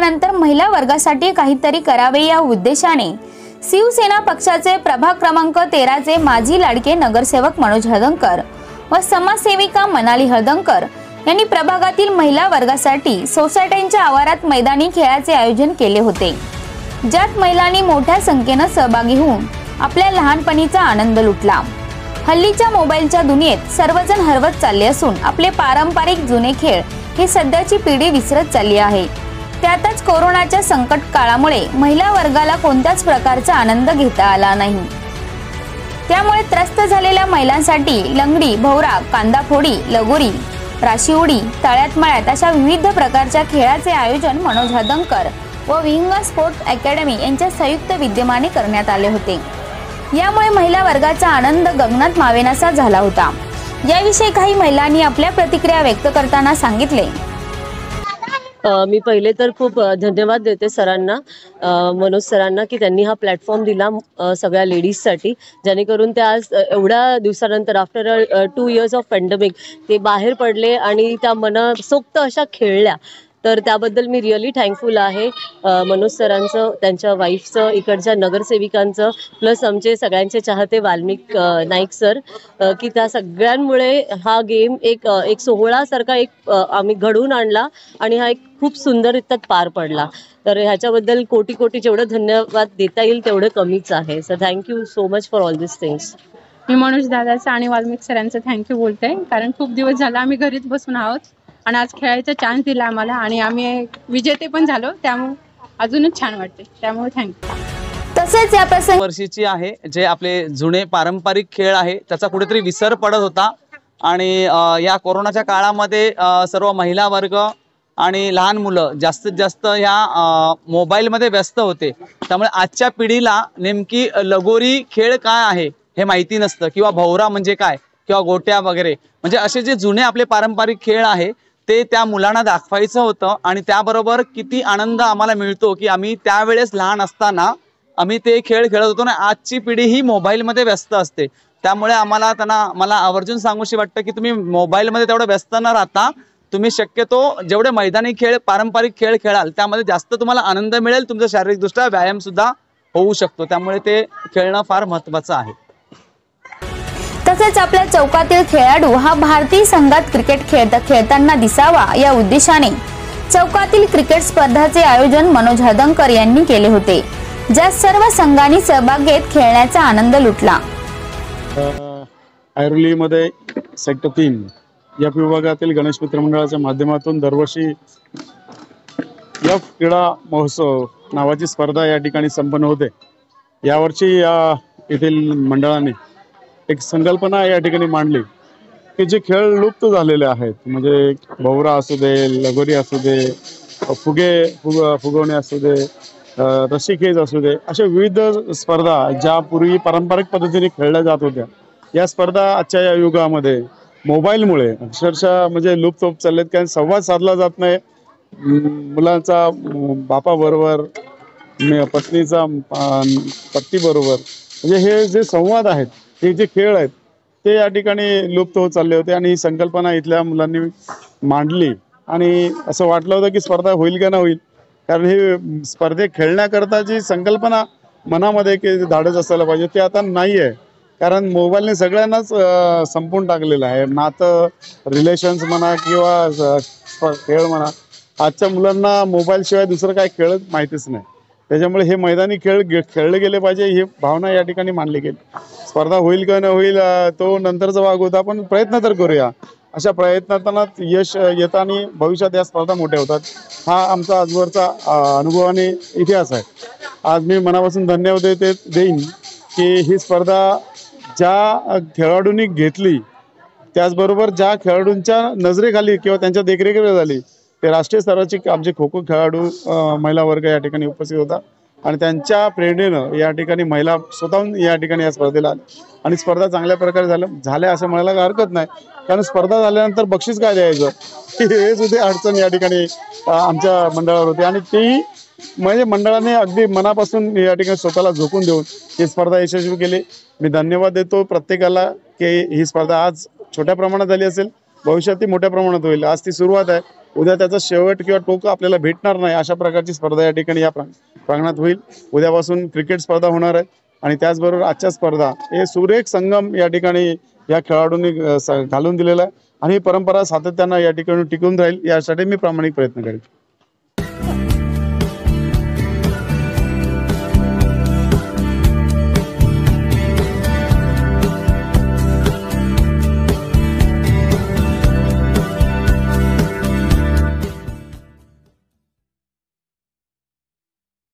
मिळाल्यानंतर महिला वर्गासाठी काहीतरी करावे या उद्देशाने शिवसेना पक्षाचे प्रभाग क्रमांक 13 चे माजी लाडके नगरसेवक मनोज हळदणकर व समाजसेविका मनाली हळदणकर यांनी प्रभागातील महिला वर्गासाठी सोसायट्यांच्या आवारात मैदानी खेळाचे आयोजन केले होते, ज्यात महिलांनी मोठ्या संख्येने सहभागी होऊन आपल्या लहानपणीचा आनंद लुटला। हल्लीच्या मोबाईलच्या दुनियेत सर्वजण हरवत चालले असून आपले पारंपरिक जुने खेळ हे सध्याची पिढी विसरत चालली आहे। त्यातच कोरोनाच्या संकट काळामुळे महिला वर्गाला कोणत्याच प्रकारचा आनंद घेता आला नाही। त्यामुळे त्रस्त झालेल्या महिलांसाठी लंगडी, भोवरा, कांदाफोडी, लगोरी, राशी उडी, तळ्यात मळ्यात अशा विविध प्रकारच्या खेळाचे आयोजन मनोज हळदणकर व विंग स्पोर्ट्स अकॅडमी यांच्या संयुक्त विद्यमाने करण्यात आले होते। यामुळे महिला वर्गाचा आनंद गगनात मावेनासा झाला होता। याविषयी काही महिलांनी आपल्या प्रतिक्रिया व्यक्त करताना सांगितले। मी पहिले तर खूप धन्यवाद देते सरांना, मनोज सरांना, की त्यांनी हा प्लॅटफॉर्म दिला सगळ्या लेडीजसाठी, जेणेकरून त्या आज एवढ्या दिवसानंतर आफ्टर 2 इयर्स ऑफ पॅन्डेमिक ते बाहेर पडले आणि त्या मनसोक्त अशा खेळल्या। तर त्याबद्दल मी रिअली थँकफुल आहे मनोज सरांचं, त्यांच्या वाईफचं, इकडच्या नगरसेविकांचं, प्लस आमचे सगळ्यांचे चाहते वाल्मिक नाईक सर, की त्या सगळ्यांमुळे हा गेम एक सोहळासारखा आम्ही घडवून आणला आणि हा एक खूप सुंदररित्या पार पडला। तर ह्याच्याबद्दल कोटी कोटी जेवढं धन्यवाद देता येईल तेवढं कमीच आहे। So thank you so much for all this things. मी मनोज दादाचं आणि वाल्मिक सरांचं थँक्यू बोलते, कारण खूप दिवस झाला आम्ही घरीच बसून आहोत आणि आज खेळायचा चान्स दिला आम्हाला आणि आम्ही विजेते पण झालो, त्यामुळे अजूनच छान वाटते, त्यामुळे थँक्यू। तसेच या प्रसंगी वर्षीची आहे, जे आपले जुने पारंपरिक खेळ आहे त्याचा कुठेतरी विसर पडत होता आणि या कोरोनाच्या काळामध्ये सर्व महिला वर्ग आणि लहान मुलं जास्तीत जास्त ह्या मोबाईलमध्ये व्यस्त होते। त्यामुळे आजच्या पिढीला नेमकी लगोरी खेळ काय आहे हे माहिती नसतं, किंवा भोवरा म्हणजे काय, किंवा गोट्या वगैरे, म्हणजे असे जे जुने आपले पारंपरिक खेळ आहे ते त्या मुलांना दाखवायचं होतं। आणि त्याबरोबर किती आनंद आम्हाला मिळतो की आम्ही त्यावेळेस लहान असताना आम्ही ते खेळ खेळत होतो ना। आजची पिढी ही मोबाईलमध्ये व्यस्त असते, त्यामुळे मला आवर्जून सांगूशी वाटतं की तुम्ही मोबाईलमध्ये तेवढं व्यस्त न राहता तुम्ही शक्यतो जेवढे मैदानी खेळ, पारंपरिक खेळ खेळाल त्यामध्ये जास्त तुम्हाला आनंद मिळेल, तुमचा शारीरिकदृष्ट्या व्यायाम सुद्धा होऊ शकतो, त्यामुळे ते खेळणं फार महत्त्वाचं आहे। तसेच आपल्या चौकातील खेळाडू हा भारतीय संघात क्रिकेट खेळताना दिसावा या उद्देशाने चौकातील क्रिकेट स्पर्धाचे आयोजन मनोज हळदणकर यांनी केले होते, ज्यात सर्व संघांनी सहभाग घेत खेळण्याचा आनंद लुटला। ऐरोलीमध्ये सेक्टर 3 या विभागातील गणेश मित्र मंडळाच्या माध्यमातून दरवर्षी क्रीडा महोत्सव नावाची स्पर्धा या ठिकाणी संपन्न होते। यावर्षी येथील मंडळाने एक संकल्पना या ठिकाणी मांडली की जे खेळ लुप्त झालेले आहेत, म्हणजे भोवरा असू दे, लगोरी असू दे, फुगवणे असू दे, रस्सीखेच असू दे, अशा विविध स्पर्धा ज्या पूर्वी पारंपरिक पद्धतीने खेळल्या जात होत्या, या स्पर्धा आजच्या या युगामध्ये मोबाईलमुळे अक्षरशः म्हणजे लुप्त होत चाललेत। कारण संवाद साधला जात नाही, मुलांचा बापाबरोबर, पत्नीचा पत्नीबरोबर, म्हणजे हे जे संवाद आहेत, हे जे खेळ आहेत ते या ठिकाणी लुप्त होत चालले होते। आणि ही संकल्पना इथल्या मुलांनी मांडली आणि असं वाटलं होतं की स्पर्धा होईल का ना होईल, कारण हे स्पर्धे खेळण्याकरता जी संकल्पना मनामध्ये की धाडस असायला पाहिजे ते आता नाही आहे, कारण मोबाईलने सगळ्यांनाच संपून टाकलेलं आहे। नातं, रिलेशन्स म्हणा किंवा खेळ म्हणा, आजच्या मुलांना मोबाईलशिवाय दुसरं काय खेळ माहितीच नाही। त्याच्यामुळे हे मैदानी खेळ खेळले गेले पाहिजे, ही भावना या ठिकाणी मांडली गेली। स्पर्धा होईल का न होईल तो नंतरचा भाग होता, पण प्रयत्न तर करूया। अशा प्रयत्नांना यश येताना भविष्यात या स्पर्धा मोठ्या होतात, हा आमचा आजवरचा अनुभव आणि इतिहास आहे। आज मी मनापासून धन्यवाद देईन की ही स्पर्धा ज्या खेळाडूंनी घेतली, त्याचबरोबर ज्या खेळाडूंच्या नजरेखाली किंवा त्यांच्या देखरेखीखाली झाली, ते राष्ट्रीय स्तराचे आमचे खो खो खेळाडू महिला वर्ग या ठिकाणी उपस्थित होता आणि त्यांच्या प्रेरणेनं या ठिकाणी महिला स्वतःहून या ठिकाणी या स्पर्धेला आल्या आणि स्पर्धा चांगल्या प्रकारे झाल्या असं म्हणायला हरकत नाही, कारण स्पर्धा झाल्यानंतर बक्षीस काय द्यायचं हे सुद्धा अडचण या ठिकाणी आमच्या मंडळावर होती आणि तेही म्हणजे मंडळाने अगदी मनापासून या ठिकाणी स्वतःला झोकून देऊन ही स्पर्धा यशस्वी केली। मी धन्यवाद देतो प्रत्येकाला की ही स्पर्धा आज छोट्या प्रमाणात झाली असेल, भविष्यात ती मोठ्या प्रमाणात होईल। आज ती सुरुवात आहे, उद्या त्याचा शेवट किंवा टोक आपल्याला भेटणार नाही अशा प्रकारची स्पर्धा या ठिकाणी या प्रांगणात होईल. उद्यापासून क्रिकेट स्पर्धा होणार आहे आणि त्याचबरोबर आजच्या स्पर्धा हे सुरेख संगम या ठिकाणी या खेळाडूंनी घालून दिलेला आहे आणि ही परंपरा सातत्यानं या ठिकाणी टिकून राहील यासाठी मी प्रामाणिक प्रयत्न करेन.